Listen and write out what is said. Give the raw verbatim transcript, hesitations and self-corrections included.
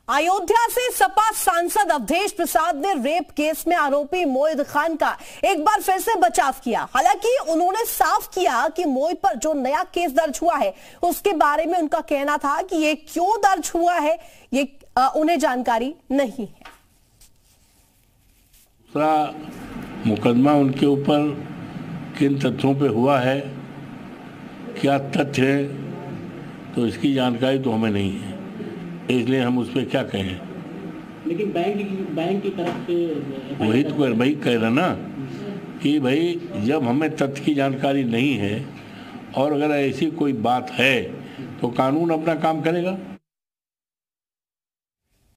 अयोध्या से सपा सांसद अवधेश प्रसाद ने रेप केस में आरोपी मोहित खान का एक बार फिर से बचाव किया। हालांकि उन्होंने साफ किया कि मोहित पर जो नया केस दर्ज हुआ है उसके बारे में उनका कहना था कि ये क्यों दर्ज हुआ है ये आ, उन्हें जानकारी नहीं है। दूसरा मुकदमा उनके ऊपर किन तथ्यों पे हुआ है, क्या तथ्य है, तो इसकी जानकारी तो हमें नहीं है, इसलिए हम उस पर क्या कहें। लेकिन बैंक बैंक की तरफ से वही तो वही कह रहा ना कि भाई जब हमें तथ्य की जानकारी नहीं है और अगर ऐसी कोई बात है तो कानून अपना काम करेगा।